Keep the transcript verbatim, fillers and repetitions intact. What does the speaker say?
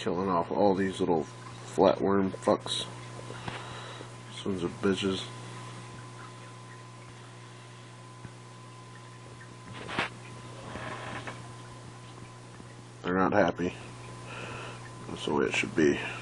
killing off all these little flatworm fucks. These ones are bitches. They're not happy. That's the way it should be.